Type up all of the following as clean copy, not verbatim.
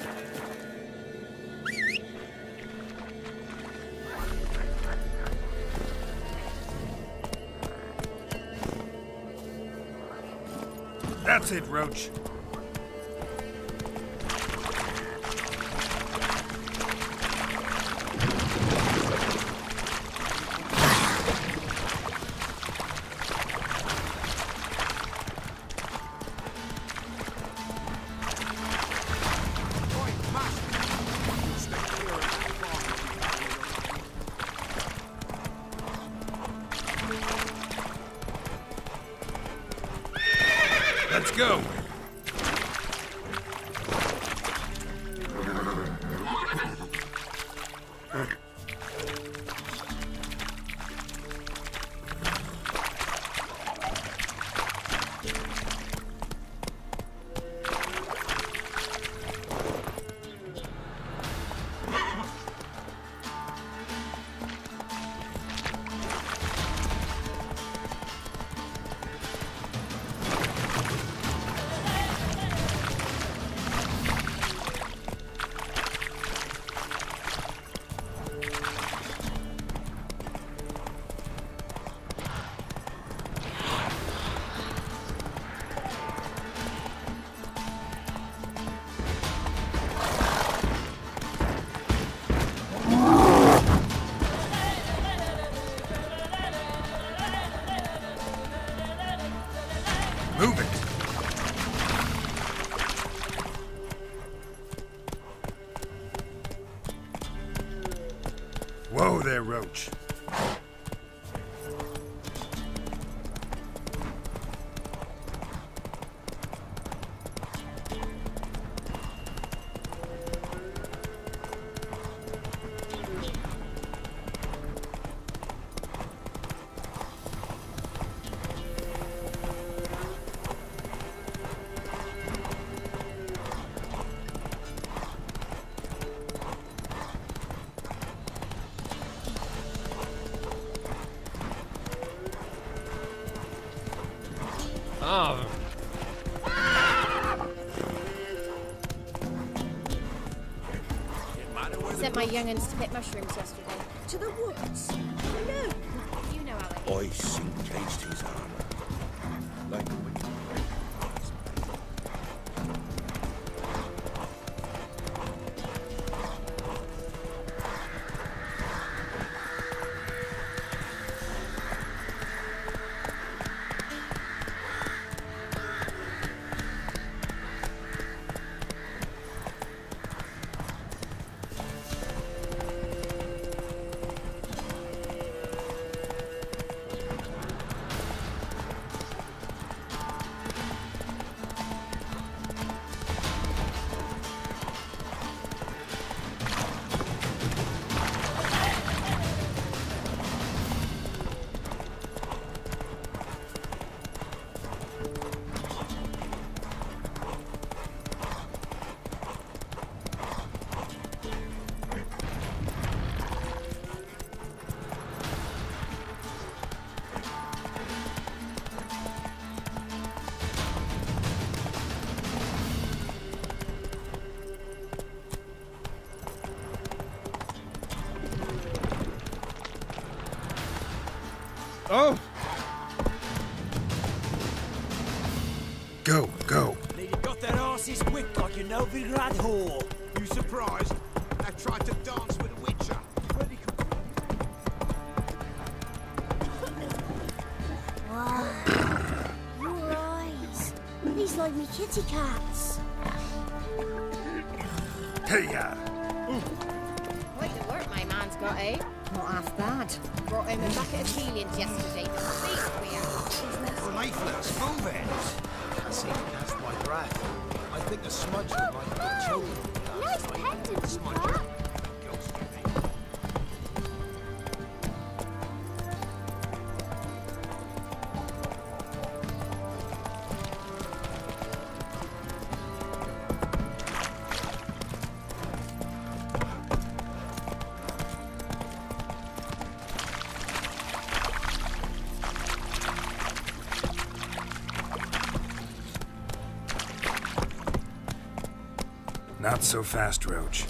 That's it, Roach. Let's go. Move it! Whoa there, Roach. Oh. Sent my young'uns to pick mushrooms yesterday. To the woods? No. You know, Alex. I seen Tasty's armor. Like a wicked Oh! Go, go. You got that arse's whipped like a Novigrad whore. You surprised? I tried to dance with a witcher. Wow. Your eyes. These like me kitty cats. Hey-ya! Quite the work my man's got, eh? Not half bad. Brought home a bucket of peelings yesterday. Speak for Leaflets, move it! I see, that's my breath. I think the smudge would like the children. Nice pendant, you got. Not so fast, Roach.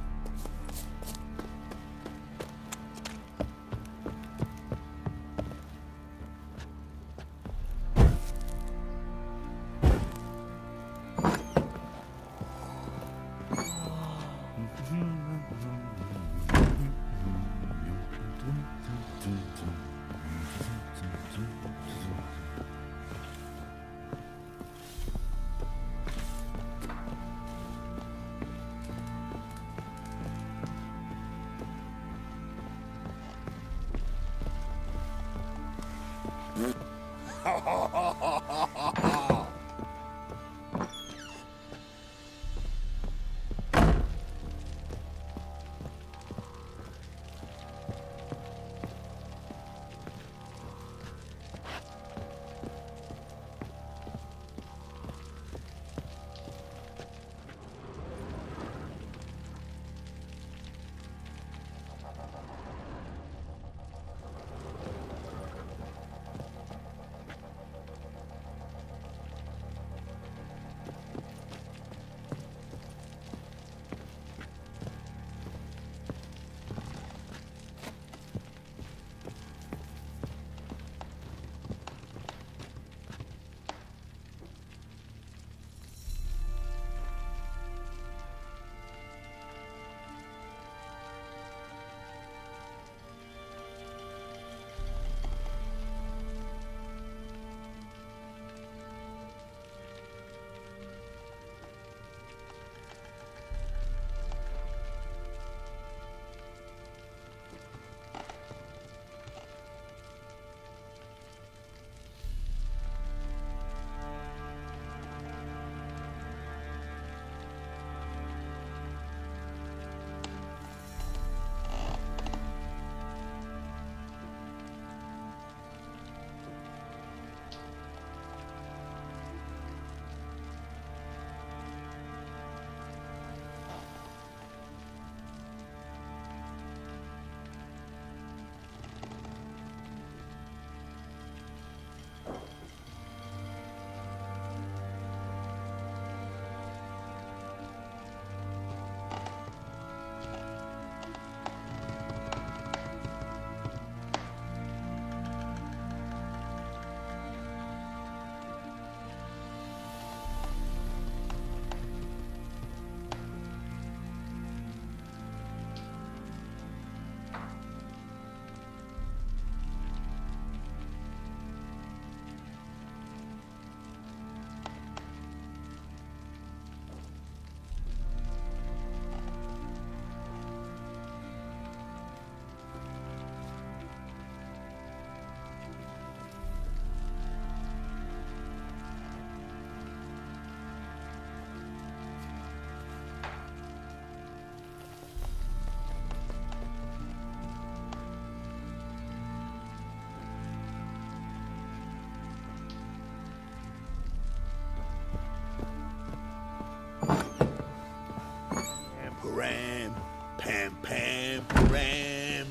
Param, pam pam, param.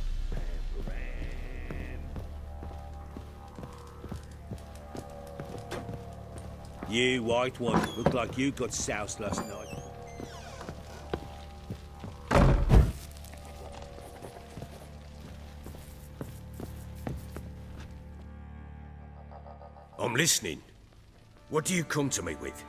You white one, look like you got soused last night. I'm listening. What do you come to me with?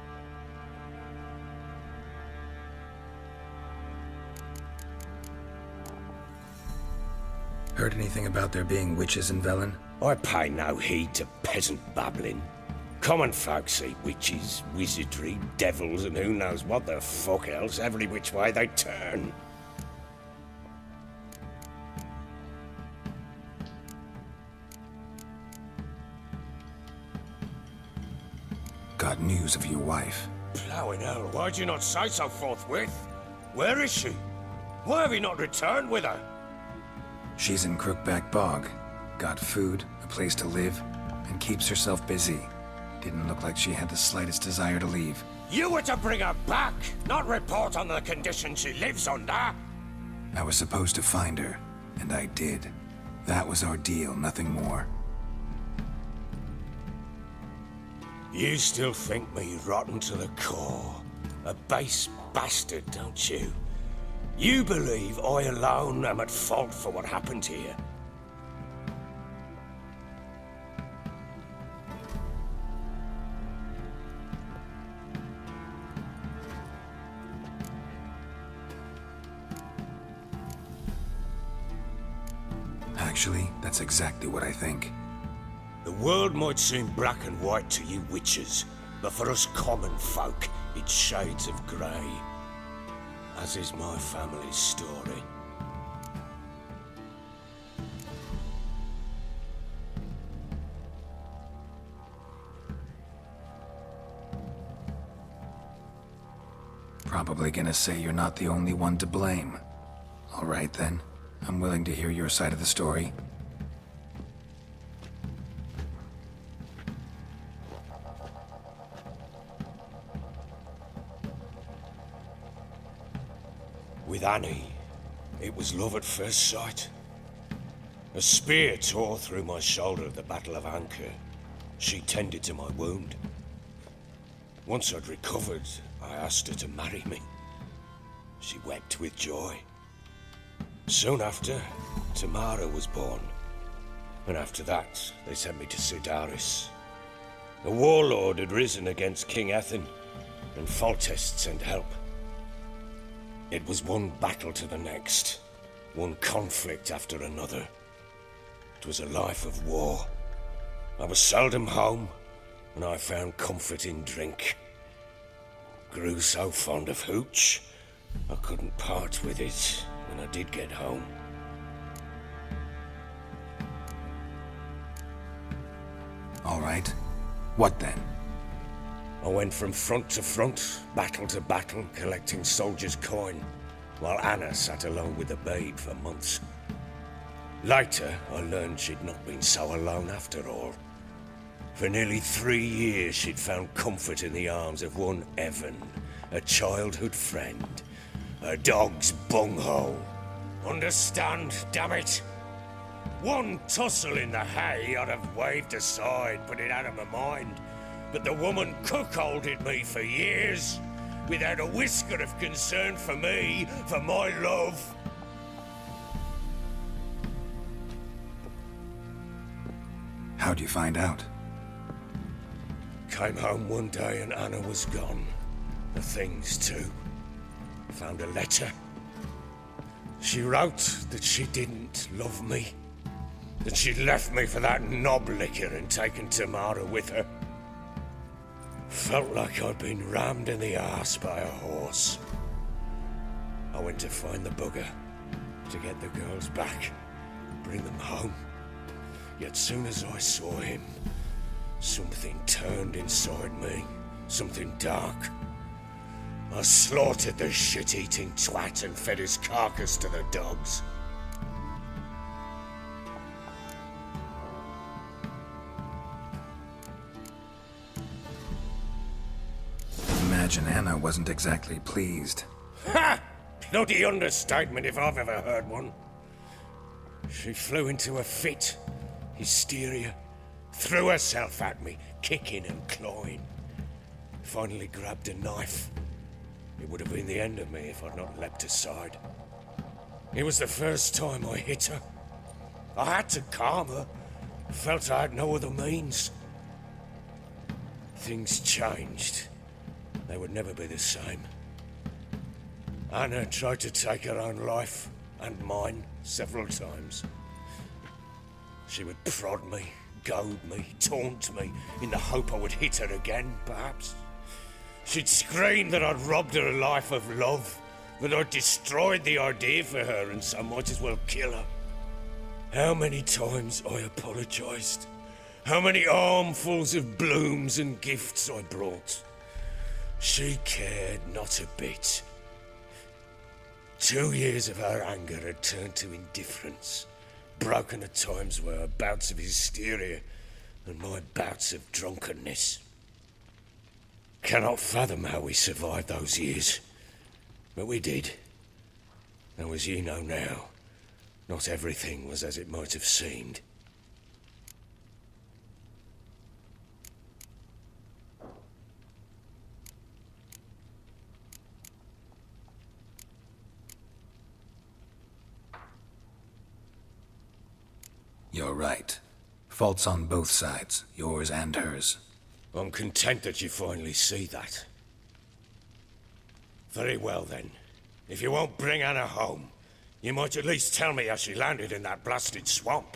Heard anything about there being witches in Velen? I pay no heed to peasant babbling. Common folk see witches, wizardry, devils, and who knows what the fuck else every which way they turn. Got news of your wife. Plowing hell, why'd you not say so forthwith? Where is she? Why have you not returned with her? She's in Crookback Bog. Got food, a place to live, and keeps herself busy. Didn't look like she had the slightest desire to leave. You were to bring her back, not report on the condition she lives under. I was supposed to find her, and I did. That was our deal, nothing more. You still think me rotten to the core. A base bastard, don't you? You believe I alone am at fault for what happened here? Actually, that's exactly what I think. The world might seem black and white to you witches, but for us common folk, it's shades of grey. As is my family's story. Probably gonna say you're not the only one to blame. All right then, I'm willing to hear your side of the story. With Annie, it was love at first sight. A spear tore through my shoulder at the Battle of Anchor. She tended to my wound. Once I'd recovered, I asked her to marry me. She wept with joy. Soon after, Tamara was born. And after that, they sent me to Sidaris. A warlord had risen against King Ethan, and Foltest sent help. It was one battle to the next, one conflict after another. It was a life of war. I was seldom home, and I found comfort in drink. Grew so fond of hooch, I couldn't part with it when I did get home. All right. What then? I went from front to front, battle to battle, collecting soldiers' coin, while Anna sat alone with the babe for months. Later, I learned she'd not been so alone after all. For nearly 3 years, she'd found comfort in the arms of one Evan, a childhood friend. A dog's bunghole. Understand, damn it? One tussle in the hay I'd have waved aside, put it out of my mind. But the woman cuckolded me for years, without a whisker of concern for me, for my love. How'd you find out? Came home one day and Anna was gone. The things too. Found a letter. She wrote that she didn't love me. That she'd left me for that knob licker and taken Tamara with her. Felt like I'd been rammed in the arse by a horse. I went to find the bugger, to get the girls back, bring them home. Yet soon as I saw him, something turned inside me, something dark. I slaughtered the shit-eating twat and fed his carcass to the dogs. Imagine Anna wasn't exactly pleased. Ha! Bloody understatement if I've ever heard one. She flew into a fit, hysteria, threw herself at me, kicking and clawing. Finally grabbed a knife. It would have been the end of me if I'd not leapt aside. It was the first time I hit her. I had to calm her. Felt I had no other means. Things changed. They would never be the same. Anna tried to take her own life, and mine, several times. She would prod me, goad me, taunt me, in the hope I would hit her again, perhaps. She'd scream that I'd robbed her a life of love, that I'd destroyed the idea for her, and so might as well kill her. How many times I apologized. How many armfuls of blooms and gifts I brought. She cared not a bit. 2 years of her anger had turned to indifference, broken at times by her bouts of hysteria and my bouts of drunkenness. Cannot fathom how we survived those years, but we did. Though as you know now, not everything was as it might have seemed. You're right. Faults on both sides, yours and hers. I'm content that you finally see that. Very well then. If you won't bring Anna home, you might at least tell me how she landed in that blasted swamp.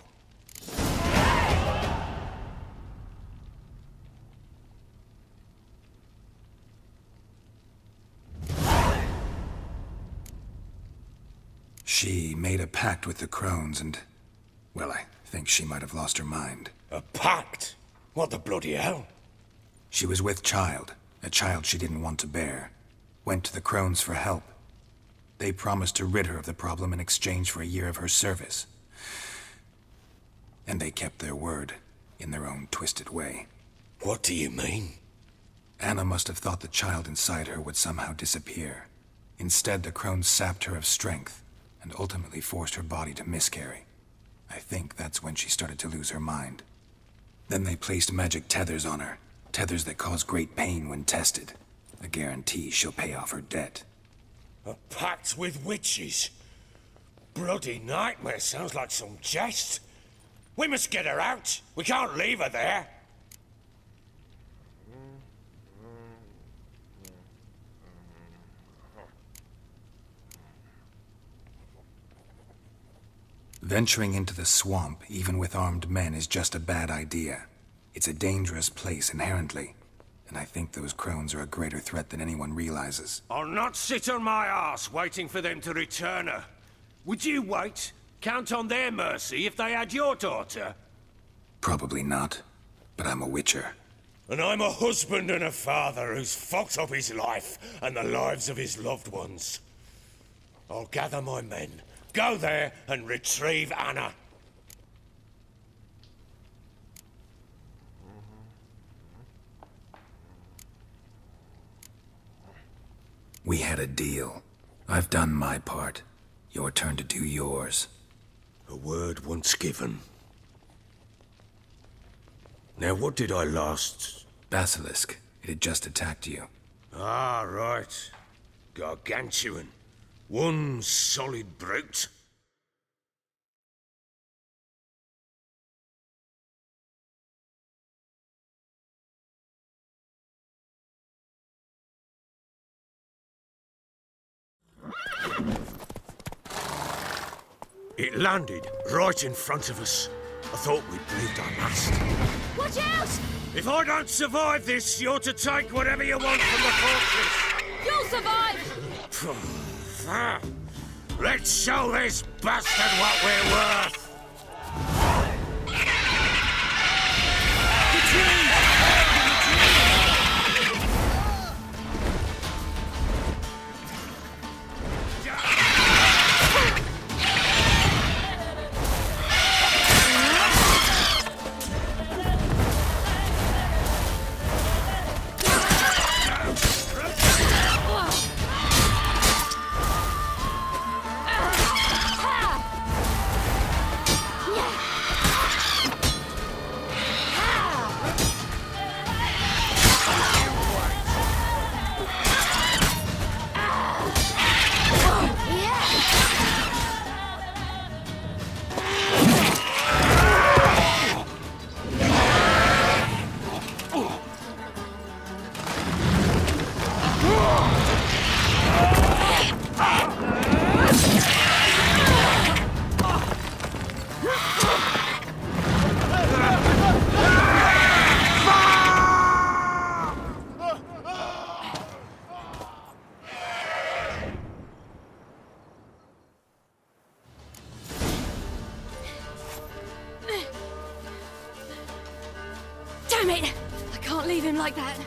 She made a pact with the crones and... well, I think she might have lost her mind. A pact? What the bloody hell? She was with child, a child she didn't want to bear. Went to the crones for help. They promised to rid her of the problem in exchange for a year of her service. And they kept their word, in their own twisted way. What do you mean? Anna must have thought the child inside her would somehow disappear. Instead, the crones sapped her of strength, and ultimately forced her body to miscarry. I think that's when she started to lose her mind. Then they placed magic tethers on her, tethers that cause great pain when tested. A guarantee she'll pay off her debt. A pact with witches? Bloody nightmare, sounds like some jest. We must get her out. We can't leave her there. Venturing into the swamp, even with armed men, is just a bad idea. It's a dangerous place inherently, and I think those crones are a greater threat than anyone realizes. I'll not sit on my arse waiting for them to return her. Would you wait? Count on their mercy if they had your daughter? Probably not, but I'm a witcher. And I'm a husband and a father who's fucked up his life and the lives of his loved ones. I'll gather my men, go there and retrieve Anna. We had a deal. I've done my part. Your turn to do yours. A word once given. Now, what did I last... Basilisk. It had just attacked you. Ah, right. Gargantuan. One solid brute. It landed right in front of us. I thought we'd breathed our last. Watch out! If I don't survive this, you're to take whatever you want from the You'll survive! fortress. Let's show this bastard what we're worth. Damn it! I can't leave him like that.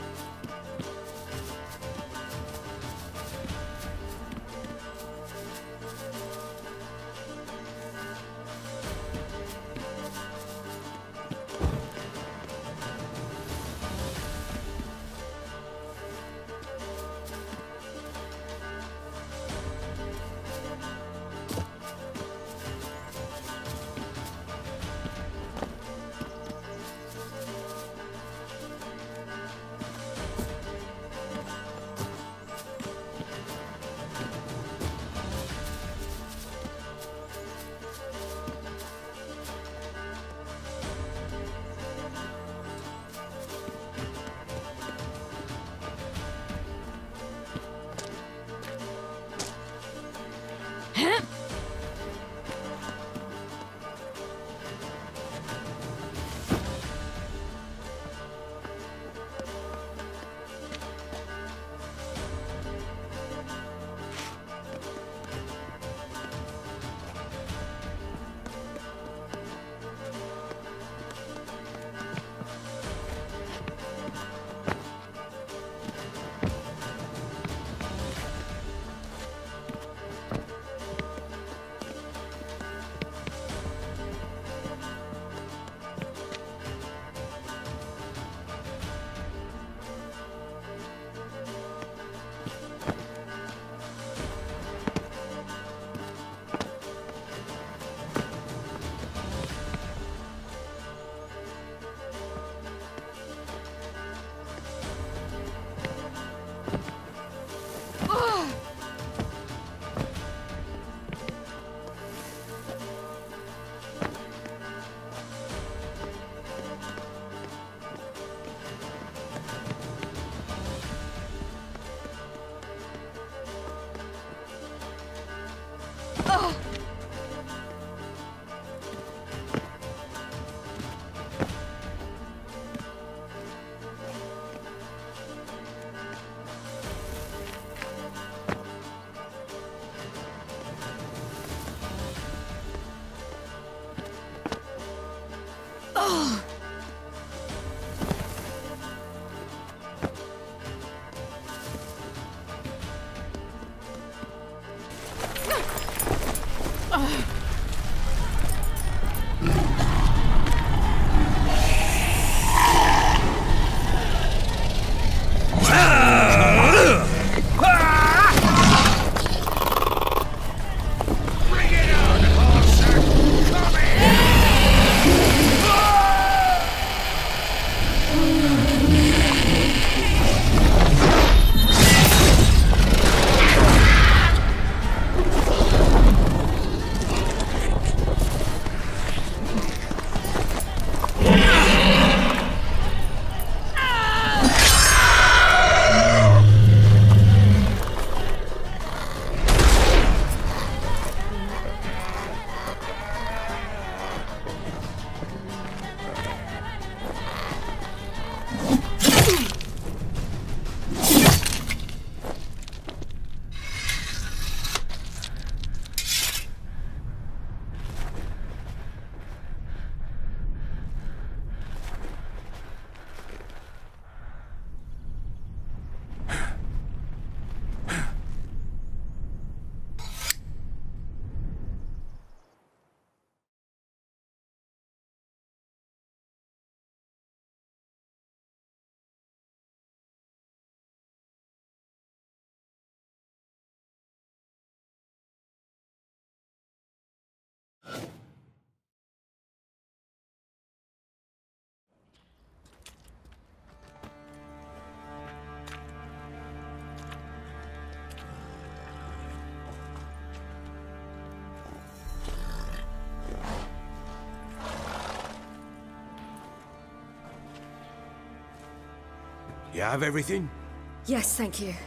You have everything? Yes, thank you.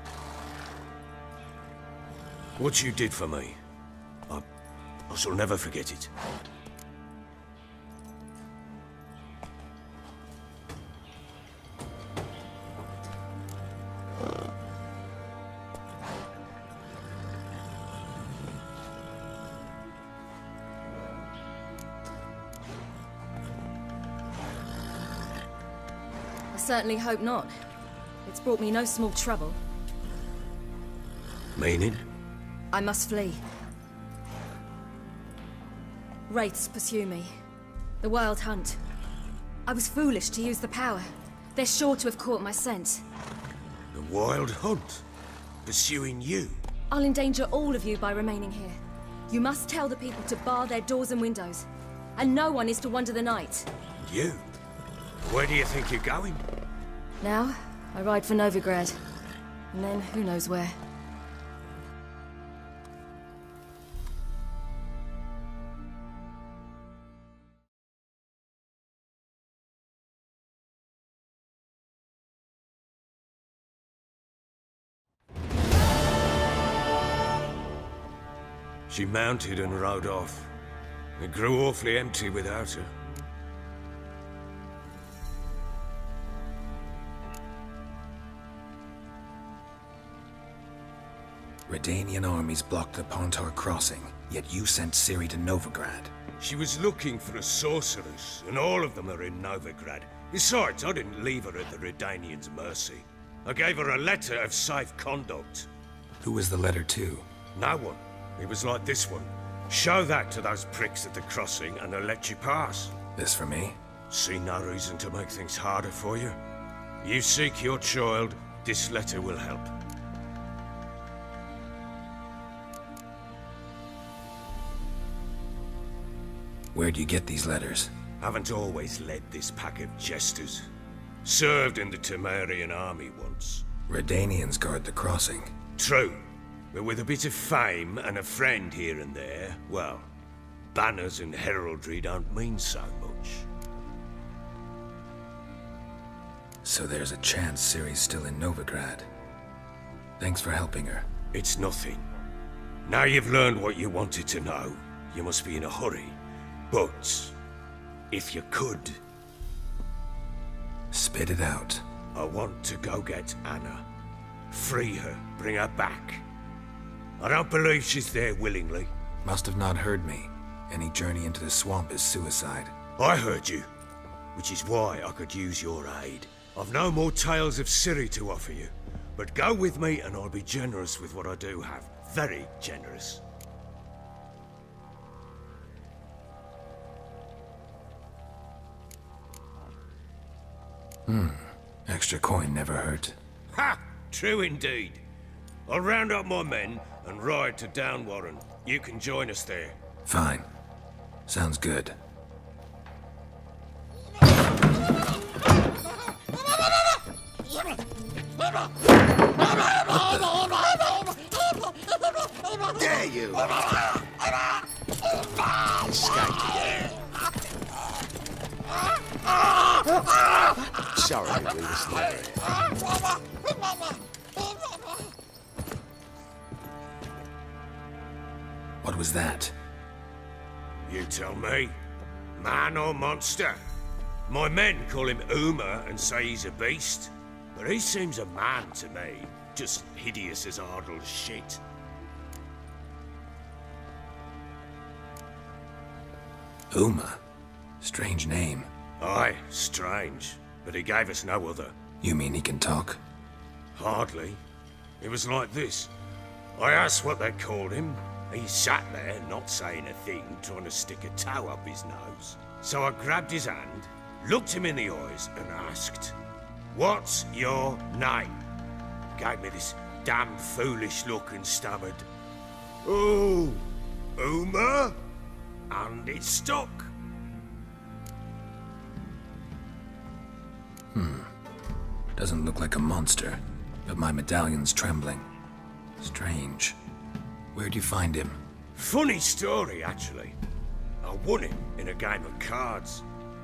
What you did for me, I shall never forget it. I certainly hope not. It's brought me no small trouble. Meaning? I must flee. Wraiths pursue me. The Wild Hunt. I was foolish to use the power. They're sure to have caught my scent. The Wild Hunt? Pursuing you? I'll endanger all of you by remaining here. You must tell the people to bar their doors and windows. And no one is to wander the night. You? Where do you think you're going? Now, I ride for Novigrad. And then, who knows where. She mounted and rode off. It grew awfully empty without her. Redanian armies blocked the Pontar crossing, yet you sent Ciri to Novigrad. She was looking for a sorceress, and all of them are in Novigrad. Besides, I didn't leave her at the Redanians' mercy. I gave her a letter of safe conduct. Who was the letter to? No one. It was like this one. Show that to those pricks at the crossing, and they'll let you pass. This for me? See no reason to make things harder for you. You seek your child, this letter will help. Where'd you get these letters? Haven't always led this pack of jesters. Served in the Temerian army once. Redanians guard the crossing. True, but with a bit of fame and a friend here and there, well, banners and heraldry don't mean so much. So there's a chance Ciri's still in Novigrad. Thanks for helping her. It's nothing. Now you've learned what you wanted to know, you must be in a hurry. But, if you could... Spit it out. I want to go get Anna. Free her, bring her back. I don't believe she's there willingly. Must have not heard me. Any journey into the swamp is suicide. I heard you, which is why I could use your aid. I've no more tales of Ciri to offer you, but go with me and I'll be generous with what I do have. Very generous. Extra coin never hurt. Ha! True indeed. I'll round up my men and ride to Downwarren. You can join us there. Fine. Sounds good. Dare you! Escape again. Sorry to read the story. What was that? You tell me. Man or monster? My men call him Uma and say he's a beast. But he seems a man to me. Just hideous as Ardle's shit. Uma? Strange name. Aye, strange. But he gave us no other. You mean he can talk? Hardly. It was like this. I asked what they called him. He sat there, not saying a thing, trying to stick a toe up his nose. So I grabbed his hand, looked him in the eyes, and asked, "What's your name?" Gave me this damn foolish look and stammered, "Oh, Uma?" And it stuck. Doesn't look like a monster, but my medallion's trembling. Strange. Where'd you find him? Funny story, actually. I won him in a game of cards.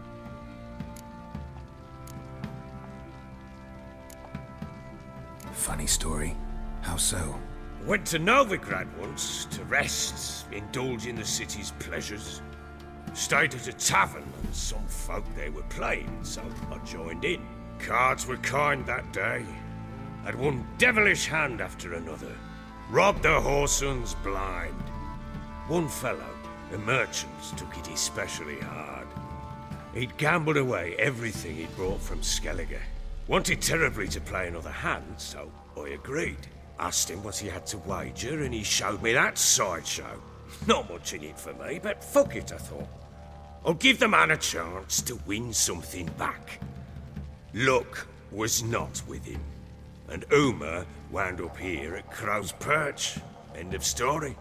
Funny story. How so? Went to Novigrad once to rest, indulge in the city's pleasures. Stayed at a tavern and some folk there were playing, so I joined in. Cards were kind that day. Had one devilish hand after another. Robbed the whoresun's blind. One fellow, a merchant, took it especially hard. He'd gambled away everything he'd brought from Skellige. Wanted terribly to play another hand, so I agreed. Asked him what he had to wager, and he showed me that sideshow. Not much in it for me, but fuck it, I thought. I'll give the man a chance to win something back. Luck was not with him, and Uma wound up here at Crow's Perch. End of story.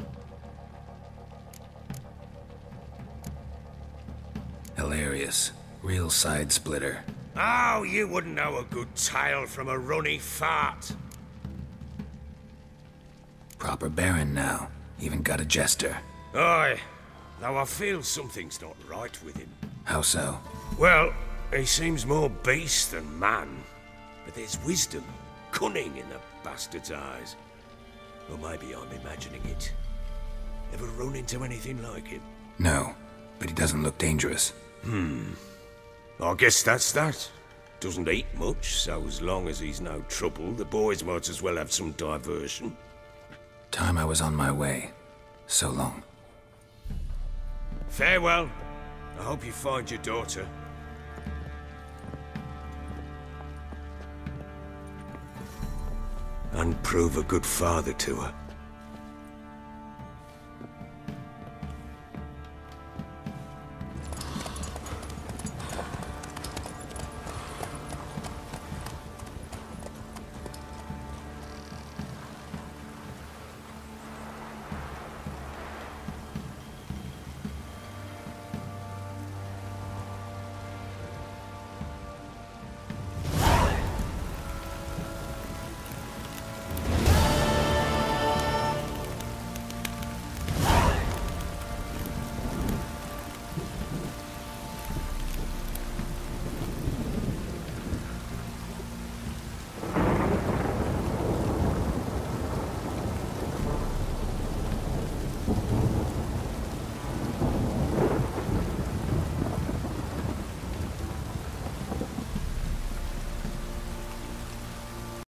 Hilarious. Real side splitter. Oh, you wouldn't know a good tale from a runny fart. Proper baron now. Even got a jester. Aye, though I feel something's not right with him. How so? Well, he seems more beast than man. But there's wisdom, cunning in the bastard's eyes. Or maybe I'm imagining it. Ever run into anything like him? No, but he doesn't look dangerous. I guess that's that. Doesn't eat much, so as long as he's no trouble, the boys might as well have some diversion. Time I was on my way. So long. Farewell. I hope you find your daughter. And prove a good father to her.